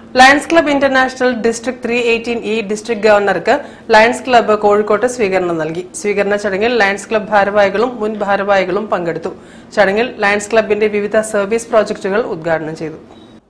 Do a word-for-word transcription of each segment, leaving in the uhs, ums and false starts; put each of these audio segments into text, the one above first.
Lions Club International District three eighteen E District ഗവർണർക്ക് Lions Club കോഴിക്കോട്ട് സ്വീകരണം നൽകി. സ്വീകരണ ചടങ്ങിൽ ലയൺസ് ക്ലബ്ബ് ഭാരവാഹികളും മുൻ ഭാരവാഹികളും പങ്കെടുത്തു. ചടങ്ങിൽ ലയൺസ് ക്ലബിന്റെ വിവിധ സർവീസ് പ്രോജക്ടുകൾ ഉദ്ഘാടനം ചെയ്തു.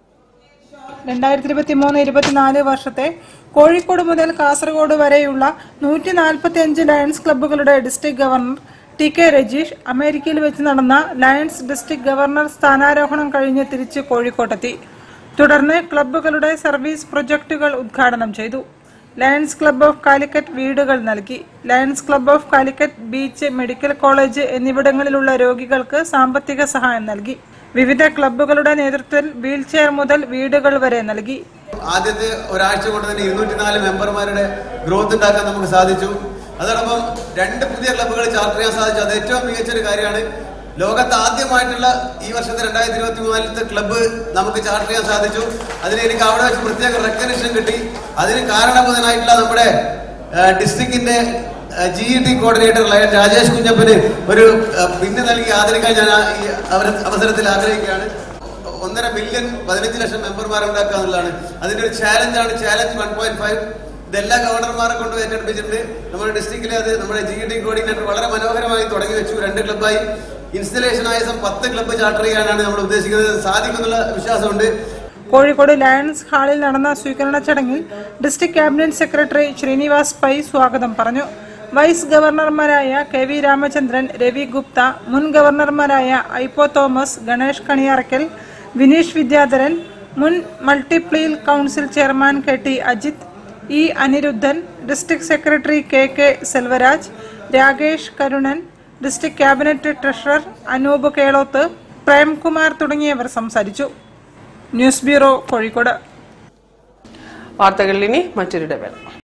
രണ്ടായിരത്തി ഇരുപത്തി മൂന്ന് ഇരുപത്തിനാല് വർഷത്തെ കോഴിക്കോട് മുതൽ കാസർഗോഡ് വരെയുള്ള നൂറ്റി നാൽപ്പത്തി അഞ്ച് ലയൺസ് ക്ലബ്ബുകളുടെ District Governor T K Rajeesh അമേരിക്കയിൽ വെച്ച് നടന്ന ലയൺസ് ഡിസ്ട്രിക്ട് ഗവർണർ സ്ഥാനാരോഹണം കഴിഞ്ഞ് തിരിച്ച് കോഴിക്കോട്ടെത്തി. തുടർന്ന് ക്ലബ്ബുകളുടെ സർവീസ് പ്രൊജക്ടുകൾ ഉദ്ഘാടനം ചെയ്തു. ലയൺസ് ക്ലബ്ബ് ഓഫ് കാലിക്കറ്റ് വീടുകൾ നൽകി. Lions Club of Calicut Beach Medical College എന്നിവിടങ്ങളിലുള്ള രോഗികൾക്ക് സാമ്പത്തിക സഹായം നൽകി. വിവിധ ക്ലബ്ബുകളുടെ നേതൃത്വത്തിൽ വീൽചെയർ മുതൽ വീടുകൾ വരെ നൽകി. ആദ്യത്തെ ഒരാഴ്ച കൊണ്ട് തന്നെ ഇരുന്നൂറ്റി നാല് മെമ്പർമാരുടെ ഗ്രോത്ത് ഉണ്ടാക്കാൻ നമുക്ക് സാധിച്ചു. അതോടൊപ്പം രണ്ട് പുതിയ ക്ലബ്ബുകൾ ചാർട്ടർ ചെയ്യാൻ സാധിച്ചു. അത് ഏറ്റവും മികച്ചൊരു കാര്യമാണ്. ലോകത്ത് ആദ്യമായിട്ടുള്ള ഈ വർഷത്തെ രണ്ടായിരത്തി ഇരുപത്തി മൂന്നിലത്തെ ക്ലബ്ബ് നമുക്ക് ചാർട്ടർ ചെയ്യാൻ സാധിച്ചു. അതിന് എനിക്ക് അവിടെ വെച്ച് പ്രത്യേക റെക്കഗ്നിഷൻ കിട്ടി. അതിന് കാരണഭൂതനായിട്ടുള്ള നമ്മുടെ ഡിസ്ട്രിക്റ്റിന്റെ G E T coordinator Lion Rajesh കുഞ്ഞപ്പന് ഒരു പിന്ന് നൽകി ആദരിക്കാൻ ഞാൻ ഈ അവസരത്തിൽ ആഗ്രഹിക്കുകയാണ്. ഒന്നര മില്യൺ പതിനഞ്ച് ലക്ഷം മെമ്പർമാർ ഉണ്ടാക്കുക എന്നുള്ളതാണ് അതിന്റെ ഒരു ചാലഞ്ചാണ്. ചാലഞ്ച് വൺ പോയിന്റ് ഫൈവ് ഇതെല്ലാ ഗവർണർമാരെ കൊണ്ട് ഏറ്റെടുപ്പിച്ചിട്ടുണ്ട്. നമ്മുടെ ഡിസ്ട്രിക്റ്റിലെ അത് നമ്മുടെ ജി ഇ ടി കോർഡിനേറ്റർ വളരെ മനോഹരമായി തുടങ്ങി വെച്ചു. രണ്ട് ക്ലബ്ബായി ഇൻസ്റ്റലേഷൻ ആയ പത്ത് ക്ലബ്ബ് ചാർട്ടർ ചെയ്യാനാണ് നമ്മൾ ഉദ്ദേശിക്കുന്നത്. സാധിക്കുന്നുള്ള വിശ്വാസമുണ്ട്. കോഴിക്കോട് ലയൺസ് ഹാളിൽ നടന്ന സ്വീകരണ ചടങ്ങിൽ District Cabinet Secretary Sreenivas Pai സ്വാഗതം പറഞ്ഞു. വൈസ് ഗവർണർമാരായ കെ വി രാമചന്ദ്രൻ, രവി ഗുപ്ത, മുൻ ഗവർണർമാരായ ഐപ്പോ തോമസ്, ഗണേഷ് കണിയാറക്കൽ, വിനീഷ് വിദ്യാധരൻ, മുൻ multiple council chairman K T Ajith, E Aniruddhan, District Secretary K K Selvaraj, Rakesh Karunan, District Cabinet Treasurer Anoop Keloth, Premkumar തുടങ്ങിയവർ സംസാരിച്ചു. News Bureau, Kozhikode. വാർത്തകളിൽ ഇനി മറ്റൊരു ഇടവേള.